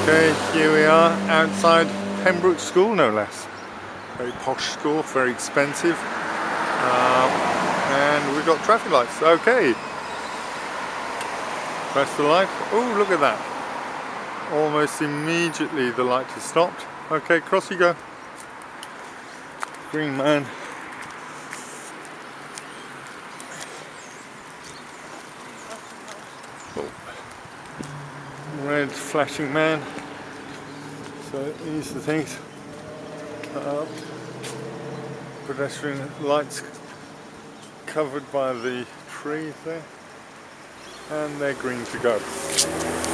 Okay, here we are outside Pembroke School, no less. Very posh school, very expensive. And we've got traffic lights. Okay. Press the light. Oh, look at that. Almost immediately the light has stopped. Okay, cross you go. Green man. Oh. Red flashing man. So these are the things. Pedestrian lights covered by the trees there, and they're green to go.